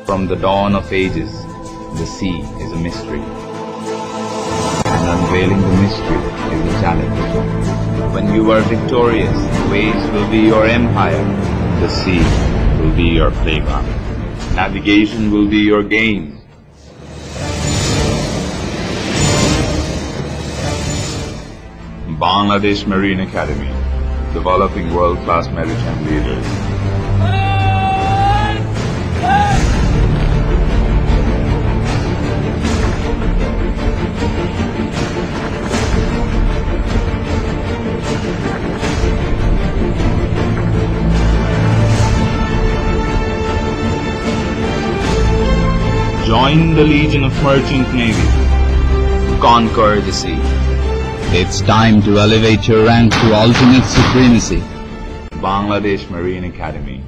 From the dawn of ages, the sea is a mystery. And unveiling the mystery is a challenge. When you are victorious, the waves will be your empire. The sea will be your playground. Navigation will be your game. Bangladesh Marine Academy, developing world-class maritime leaders. Join the Legion of Merchant Navy. Conquer the sea. It's time to elevate your rank to ultimate supremacy. Bangladesh Marine Academy.